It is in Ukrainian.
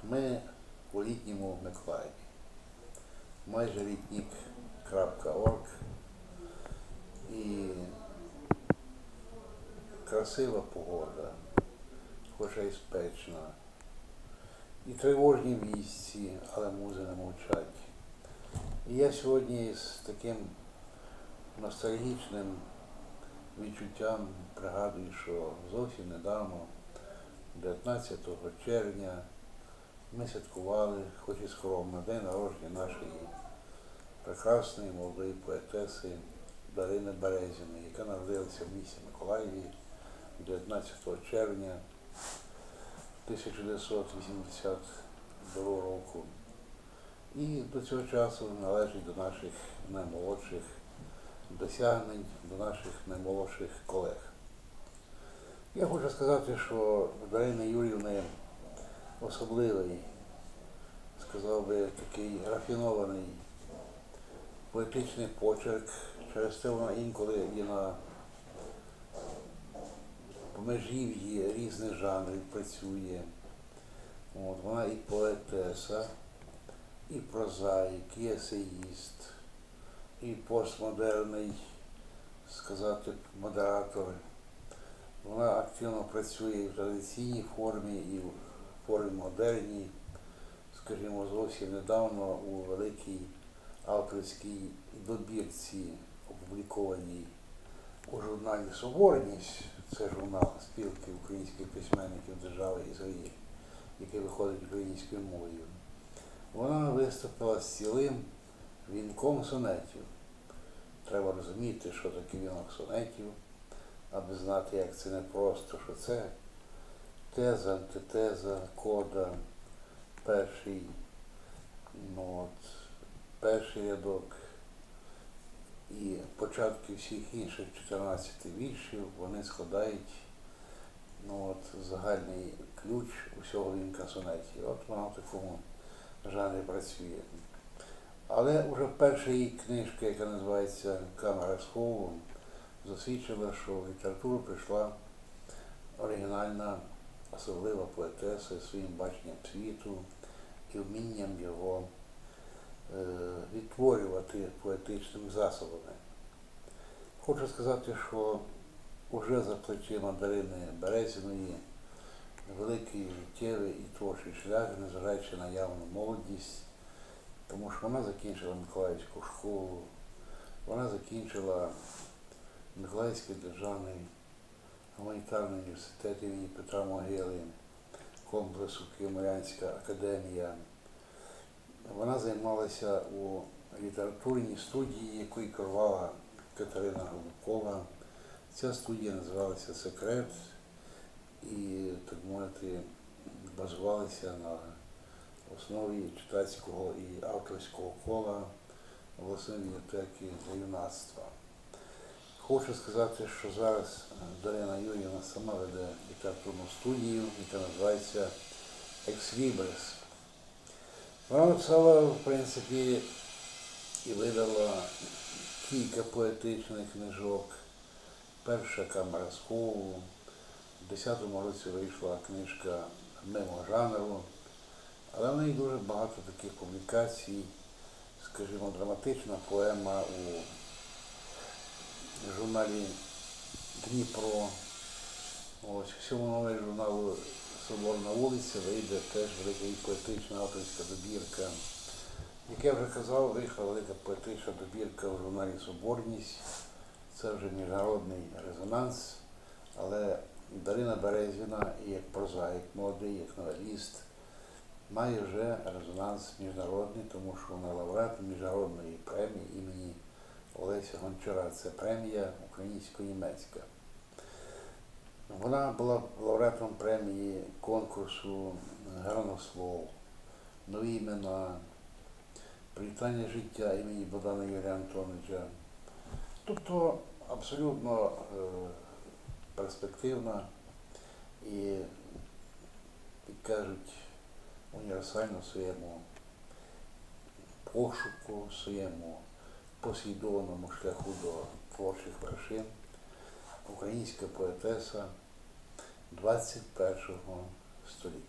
Ми у літньому Миколаєві. Майже літнік.орг. І красива погода, хоча й спечна. І тривожні вісті, але музи не мовчать. І я сьогодні з таким ностальгічним відчуттям пригадую, що зовсім недавно, 19 червня, ми святкували, хоч і скромно, день народження нашої прекрасної молодої поетеси Дарини Березіної, яка народилася в місті Миколаєві 19 червня 1982 року. І до цього часу належить до наших наймолодших досягнень, до наших наймолодших колег. Я хочу сказати, що в Дарини Юріївни особливий, сказав би, такий рафінований поетичний почерк, через те вона інколи і на межів'ї різних жанрів працює. Вона і поетеса, і прозаїк, і есеїст, і постмодерний, сказати, модератор. Вона активно працює і в традиційній формі, і в формі модерній. Скажімо, зовсім недавно у великій авторській добірці, опублікованій у журналі «Соборність», це журнал спілки українських письменників держави Ізраїль, який виходить українською мовою, вона виступила з цілим вінком сонетів. Треба розуміти, що таке вінок сонетів, аби знати, як це не просто, що це теза, антитеза, кода, перший рядок і початки всіх інших 14 віршів, вони складають загальний ключ усього вінка сонетів. От вона в такому жанрі працює. Але вже перша її книжка, яка називається «Камера схову», засвідчила, що в літературу прийшла оригінальна, особлива поетеса своїм баченням світу і вмінням його відтворювати поетичними засобами. Хочу сказати, що вже за плечима Дарини Березіної великий життєвий і творчий шлях, незважаючи на явну молодість, тому що вона закінчила Миколаївську школу, вона закінчила Миколаївський державний гуманітарний університет імені Петра Могили, комплексу Києво-Могилянська академія. Вона займалася у літературній студії, якою керувала Катерина Голубкова. Ця студія називалася «Секрет» і, так мовити, базувалася на основі читацького і авторського кола обласної бібліотеки для юнацтва. Хочу сказати, що зараз Дарина Юріївна сама веде літературну студію, яка називається «Екслібрис». Вона написала, в принципі, і видала кілька поетичних книжок. Перша «Камера схову», в 10-му році вийшла книжка «Мимо жанру», але в неї дуже багато таких публікацій, скажімо, драматична поема у журналі «Дніпро». Ось у цьому номері журналу «Соборна вулиця» вийде теж велика поетична авторська добірка. Як я вже казав, вийшла велика поетична добірка у журналі «Соборність». Це вже міжнародний резонанс, але Дарина Березіна, і як прозаїк молодий, як новеліст, має вже резонанс міжнародний, тому що вона лауреат міжнародної премії імені Олеся Гончара. Це премія українсько-німецька. Вона була лауреатом премії конкурсу «Грановслов», «Нові імена», «Привітання життя» імені Богдана Юрія Антоновича. Тобто абсолютно перспективна і, як кажуть, універсальна в своєму пошуку, в своєму послідовному шляху до творчих вершин українська поетеса 21 століття.